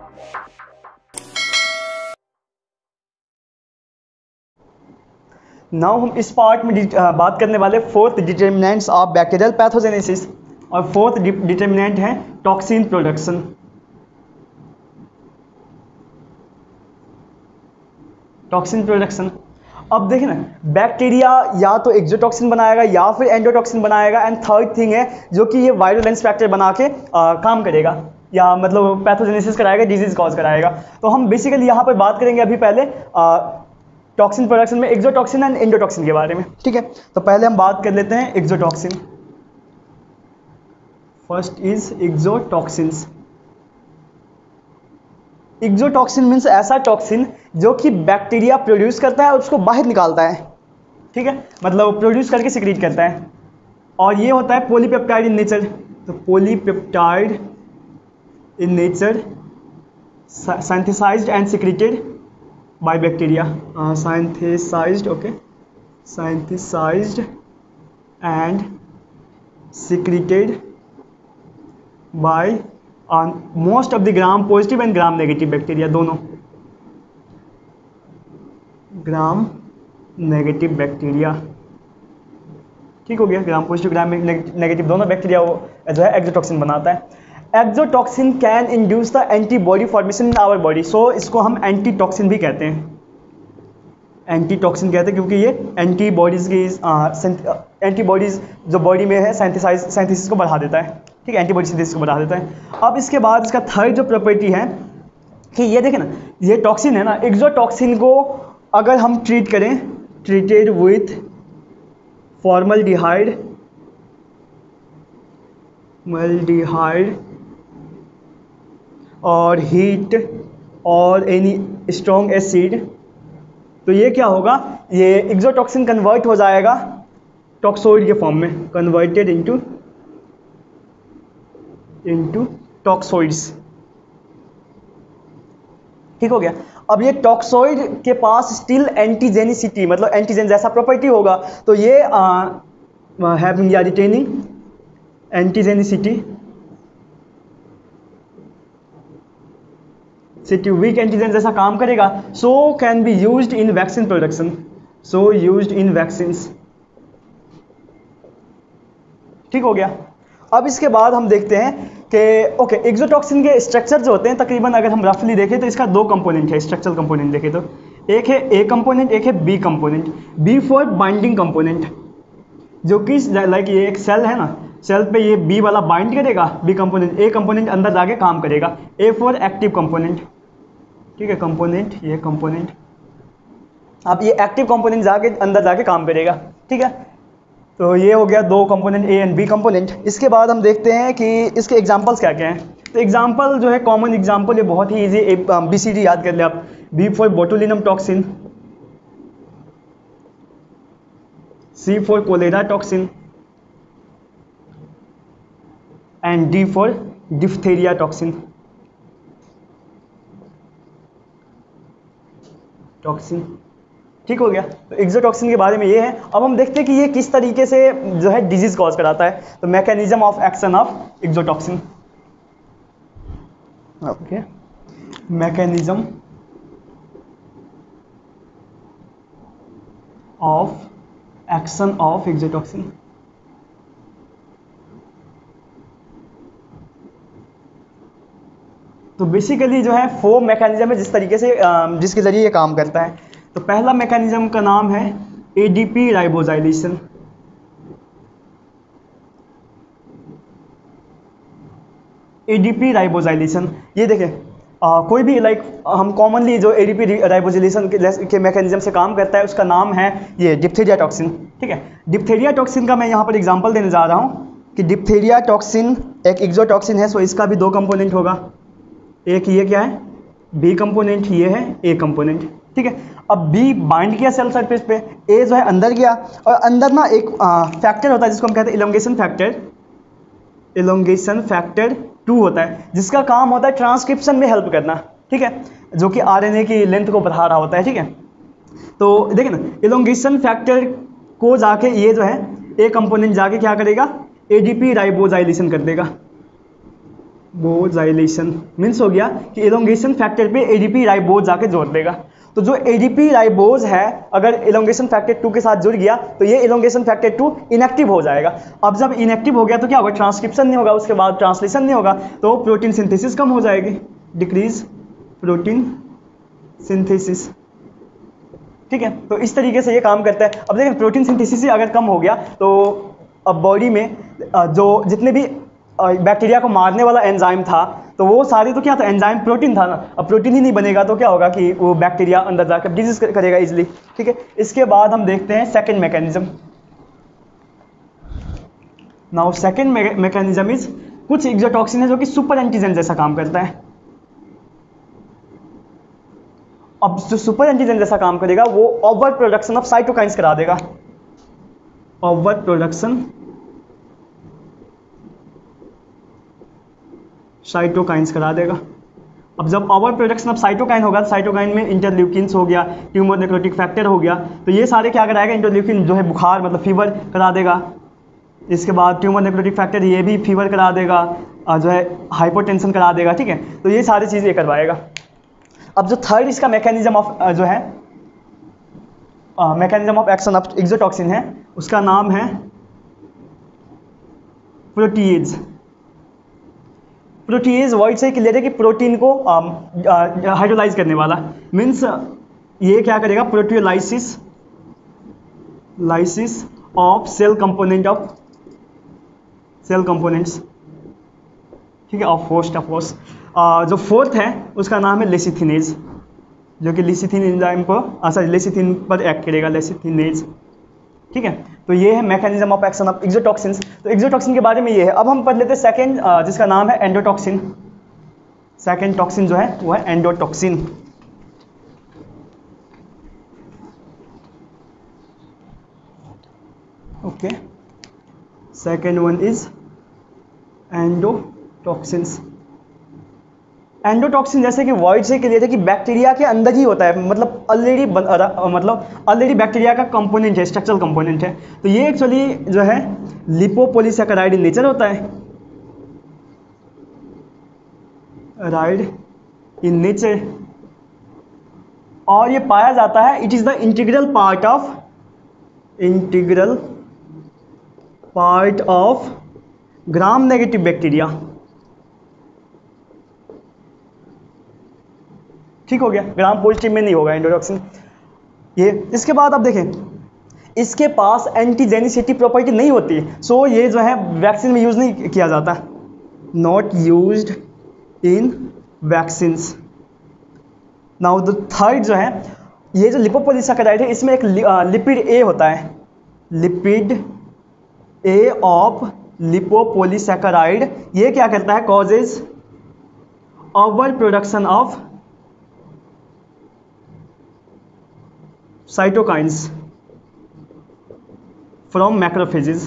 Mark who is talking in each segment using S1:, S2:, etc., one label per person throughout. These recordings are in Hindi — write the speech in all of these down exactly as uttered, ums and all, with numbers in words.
S1: नाउ हम इस पार्ट में बात करने वाले fourth determinants of bacterial pathogenesis, और फोर्थ डिटर्मिनेंट है टॉक्सिन प्रोडक्शन। टॉक्सिन प्रोडक्शन, अब देखें ना, बैक्टीरिया या तो एक्सोटॉक्सिन बनाएगा या फिर एंडोटॉक्सिन बनाएगा, एंड थर्ड थिंग है जो कि ये वायरुलेंस फैक्टर बना के आ, काम करेगा, या मतलब पैथोजेनेसिस कराएगा, डिजीज कॉज कराएगा। तो हम बेसिकली यहाँ पर बात करेंगे अभी पहले टॉक्सिन प्रोडक्शन में एक्सोटॉक्सिन एंड एंडोटॉक्सिन के बारे में, ठीक है। तो पहले हम बात कर लेते हैं exotoxin. First is exotoxins. Exotoxin means ऐसा टॉक्सिन जो कि बैक्टीरिया प्रोड्यूस करता है और उसको बाहर निकालता है, ठीक है, मतलब प्रोड्यूस करके सिक्रीट करता है, और ये होता है पॉलीपेप्टाइड इन नेचर। तो polypeptide in nature, synthesised and secreted by bacteria, synthesised, okay, synthesised and secreted by most of the gram positive and gram negative bacteria, दोनों ग्राम नेगेटिव बैक्टीरिया, ठीक हो गया। ग्राम पॉजिटिव ग्राम नेगेटिव दोनों बैक्टीरिया वो जो है एक्सोटॉक्सिन बनाता है। Exotoxin can induce the antibody formation in our body, so इसको हम एंटीटॉक्सिन भी कहते हैं। एंटीटॉक्सिन कहते हैं क्योंकि ये एंटीबॉडीज की एंटीबॉडीज जो बॉडी में है सिंथेसाइज सिंथेसिस को बढ़ा देता है, ठीक है, एंटीबॉडी सिंथेसिस को बढ़ा देता है। अब इसके बाद इसका थर्ड जो प्रॉपर्टी है कि ये देखें ना, ये टॉक्सिन है ना, एक्सोटॉक्सिन को अगर हम ट्रीट करें, ट्रीटेड विथ फॉर्मल्डिहाइड मल्डिहाइड और हीट और एनी स्ट्रॉन्ग एसिड, तो ये क्या होगा, ये एक्सोटॉक्सिन कन्वर्ट हो जाएगा टॉक्सोइड के फॉर्म में, कन्वर्टेड इनटू इनटू टॉक्सोइड्स, ठीक हो गया। अब ये टॉक्सोइड के पास स्टिल एंटीजेनिसिटी, मतलब एंटीजेन जैसा प्रॉपर्टी होगा, तो ये हैविंग या retaining antigenicity, city weak antigen जैसा काम करेगा, so can be used in vaccine production, so used in vaccines, ठीक हो गया। अब इसके बाद हम देखते हैं कि ओके एक्सोटॉक्सिन के स्ट्रक्चर जो होते हैं, तकरीबन अगर हम रफली देखें तो इसका दो कंपोनेंट है, स्ट्रक्चरल कंपोनेंट देखें तो एक है ए कंपोनेंट, एक है B component. B for binding component, जो कि लाइक ये एक सेल है ना, सेल पे ये बी वाला बाइंड करेगा, बी कंपोनेंट, ए कंपोनेंट अंदर जाके काम करेगा। ए फॉर एक्टिव कंपोनेंट, ठीक है, कंपोनेंट, ये कंपोनेंट, अब ये एक्टिव कंपोनेंट जाके अंदर जाके काम करेगा, ठीक है। तो ये हो गया दो component, A and B component. इसके बाद हम देखते हैं कि इसके एग्जांपल्स क्या क्या हैं। तो एग्जांपल जो है, कॉमन एग्जांपल, ये बहुत ही इजी, बी सी डी याद कर ले आप। B for botulinum toxin, C for cholera toxin, and D for diphtheria toxin, toxin, ठीक हो गया। तो एक्सोटॉक्सिन के बारे में ये है। अब हम देखते हैं कि ये किस तरीके से जो है डिजीज कॉज कराता है। तो mechanism of action of exotoxin, okay, mechanism of action of exotoxin. तो बेसिकली जो है फोर मैकेनिज्म है जिस तरीके से जिसके जरिए ये काम करता है। तो पहला मैकेनिज्म का नाम है एडीपी राइबोजाइलेशन। एडीपी राइबोजाइलेशन, ये देखें, आ, कोई भी लाइक हम कॉमनली जो एडीपी राइबोजाइलेशन के, के मैकेनिज्म से काम करता है उसका नाम है ये डिप्थेरिया टॉक्सिन, ठीक है। डिप्थेरिया टॉक्सिन का मैं यहाँ पर एग्जांपल देने जा रहा हूँ कि डिप्थेरिया टॉक्सिन एक एक्सोटॉक्सिन है, सो इसका भी दो कंपोनेंट होगा। एक ये क्या है, बी कंपोनेंट, ये है ए कंपोनेंट, ठीक है। अब बी बाइंड किया सेल सरफेस पे, ए जो है अंदर गया, और अंदर ना एक फैक्टर होता है जिसको हम कहते हैं elongation factor, elongation factor two होता है, जिसका काम होता है ट्रांसक्रिप्शन में हेल्प करना, ठीक है, जो कि आरएनए की लेंथ को बढ़ा रहा होता है, ठीक है। तो देखिए ना, इलोंगेशन फैक्टर को जाके ये जो है ए कंपोनेंट जाके क्या करेगा, एडीपी राइबोजाइलेशन कर देगा, राइबोजाइलेशन मीन्स हो गया कि एलोंगेशन फैक्टर पे एडीपी राइबोज जाके जोड़ देगा। तो जो एडीपी राइबोज है अगर एलोंगेशन फैक्टर टू के साथ जुड़ गया तो ये एलोंगेशन फैक्टर टू इनएक्टिव हो जाएगा। अब जब इनएक्टिव हो गया तो क्या होगा, ट्रांसक्रिप्शन नहीं होगा, उसके बाद ट्रांसलेशन नहीं होगा, तो प्रोटीन सिंथेसिस कम हो जाएगी, डिक्रीज प्रोटीन सिंथेसिस। ठीक है, तो इस तरीके से ये काम करता है। अब देखें प्रोटीन सिंथेसिस ही अगर कम हो गया तो अब बॉडी में जो जितने भी बैक्टीरिया को मारने वाला एंजाइम था तो वो सारे तो क्या था, एंजाइम प्रोटीन था ना। अब प्रोटीन ही नहीं बनेगा तो क्या होगा कि वो बैक्टीरिया अंदर जाकर डिजीज करेगा इजीली। ठीक है, इसके बाद हम देखते हैं second mechanism. Now second mechanism is कुछ एक्सोटॉक्सिन है जो कि सुपर एंटीजन जैसा काम करता है। अब जो सुपर एंटीजन जैसा काम करेगा वो ओवर प्रोडक्शन ऑफ साइटोकाइंस करा देगा, ओवर प्रोडक्शन साइटोकाइंस करा देगा। अब जब ओवर प्रोडक्शन ऑफ साइटोकाइन होगा तो साइटोकाइन में इंटरल्यूकिन्स हो गया, ट्यूमर नेक्रोटिक फैक्टर हो गया, तो ये सारे क्या कराएगा, इंटरल्यूकिन जो है बुखार मतलब फीवर करा देगा। इसके बाद ट्यूमर नेक्रोटिक फैक्टर ये भी फीवर करा देगा, जो है हाइपोटेंशन करा देगा। ठीक है, तो ये सारी चीज़ें करवाएगा। अब जो थर्ड इसका मैकेनिज्म ऑफ जो है mechanism of action of exotoxin है उसका नाम है प्रोटीएज। प्रोटीएज वर्ड से क्लियर है कि प्रोटीन को हाइड्रोलाइज करने वाला, मीन्स ये क्या करेगा, proteolysis lysis of cell component of cell components. ठीक है, ऑफ होस्ट ऑफ होस्ट। जो फोर्थ है उसका नाम है लेसिथिनेज, जो कि लेसिथिन एंजाइम पर सॉरी लेसिथिन पर एक्ट करेगा, लेसिथिनेज। ठीक है, तो ये है mechanism of action of exotoxins. तो एक्सोटॉक्सिन के बारे में ये है। अब हम पढ़ लेते हैं सेकेंड, जिसका नाम है एंडोटॉक्सिन। सेकेंड टॉक्सिन जो है वो है endotoxin. Okay, second one is endotoxins. Endotoxin जैसे कि वर्ड से क्लियर है कि बैक्टीरिया के अंदर ही होता है, मतलब ऑलरेडी मतलब ऑलरेडी बैक्टीरिया का कंपोनेंट है, स्ट्रक्चरल कंपोनेंट है। तो ये एक्चुअली जो है लिपोपोलीसैकेराइड इन नेचर होता है, राइड इन नेचर, और ये पाया जाता है, it is the integral part of integral part of gram negative bacteria. ठीक हो गया, ग्राम पॉजिटिव में नहीं होगा एंडोटॉक्सिन ये। इसके बाद आप देखें इसके पास एंटीजेनिसिटी प्रॉपर्टी नहीं होती, सो ये जो है वैक्सीन में यूज नहीं किया जाता, not used in vaccines. Now the third जो है ये जो लिपोपोलीसैकेराइड है इसमें एक लिपिड ए होता है, लिपिड ए ऑफ लिपोपोलीसैकेराइड। ये क्या करता है, causes over production of cytokines from macrophages.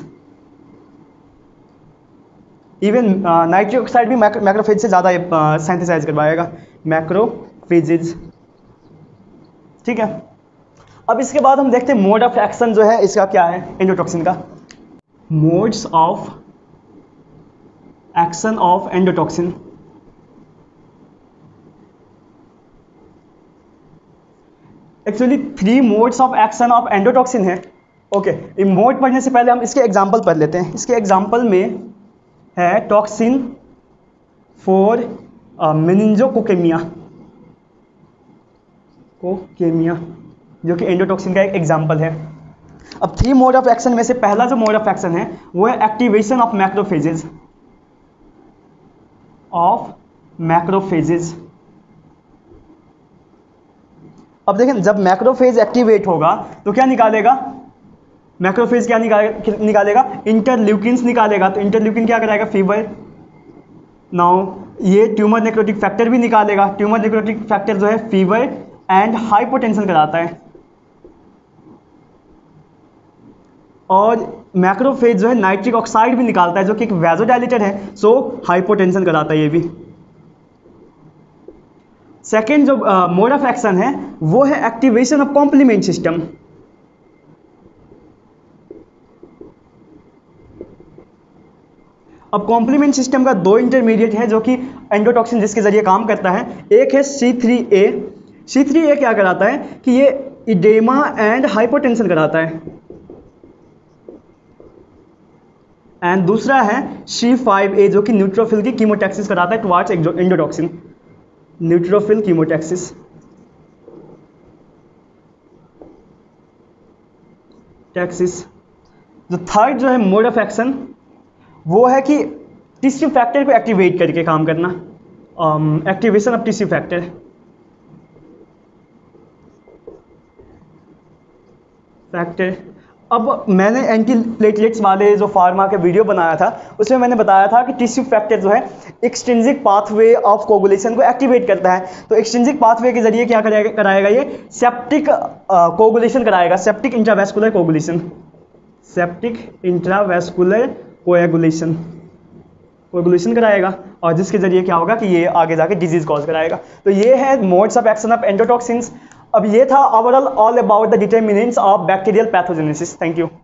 S1: Even nitric oxide भी मैक्रोफेज से ज़्यादा सिंथेसाइज करवाएगा, मैक्रोफेजेस। ठीक है, अब इसके बाद हम देखते हैं मोड ऑफ एक्शन जो है इसका क्या है एंडोटॉक्सिन का। Modes of action of endotoxin. Actually three modes of action of endotoxin है। ओके, ये मोड पढ़ने से पहले हम इसके एग्जांपल पढ़ लेते हैं। इसके एग्जांपल में है टॉक्सिन फॉर मेनिंजोकोकेमिया, कोकेमिया जो कि एंडोटॉक्सिन का एक एग्जांपल है। अब थ्री मोड ऑफ एक्शन में से पहला जो मोड ऑफ एक्शन है वो है activation of macrophages, of macrophages. अब देखें जब मैक्रोफेज एक्टिवेट होगा तो क्या निकालेगा, मैक्रोफेज क्या निकाले, निकालेगा इंटरल्यूकिन्स निकालेगा। तो इंटरल्यूकिन क्या कराएगा, फीवर। नाउ ये ट्यूमर नेक्रोटिक फैक्टर भी निकालेगा, ट्यूमर नेक्रोटिक फैक्टर जो है फीवर एंड हाइपोटेंशन कराता है। और मैक्रोफेज जो है नाइट्रिक ऑक्साइड भी निकालता है जो कि एक वैसोडाइलेटर है, सो हाइपोटेंशन कराता है ये भी। सेकेंड जो मोड ऑफ एक्शन है वो है एक्टिवेशन ऑफ कॉम्प्लीमेंट सिस्टम। अब कॉम्प्लीमेंट सिस्टम का दो इंटरमीडिएट है जो कि एंडोटॉक्सिन जिसके जरिए काम करता है, एक है सी थ्री ए। सी थ्री ए क्या कराता है कि ये इडेमा एंड हाइपोटेंशन कराता है, एंड दूसरा है सी फाइव ए जो कि न्यूट्रोफिल की कीमोटैक्सिस कराता है towards endotoxin, neutrophil chemotaxis. Taxis जो थर्ड जो है मोड ऑफ एक्शन वो है कि टिश्यू फैक्टर को एक्टिवेट करके काम करना, activation of tissue factor. Factor अब मैंने एंटी प्लेटलेट्स वाले जो फार्मा के वीडियो बनाया था उसमें मैंने बताया था कि टिश्यू फैक्टर जो है एक्सट्रिंसिक पाथवे ऑफ कोगुलेशन को एक्टिवेट करता है। तो एक्सट्रिंसिक पाथवे के जरिए क्या कराएगा कराएगा ये सेप्टिक कोगुलेशन कराएगा, septic intravascular coagulation, septic intravascular coagulation coagulation कराएगा, और जिसके जरिए क्या होगा कि ये आगे जाके डिजीज कॉज कराएगा। तो ये है modes of action of endotoxins. अब ये था overall all about the determinants of bacterial pathogenesis. Thank you.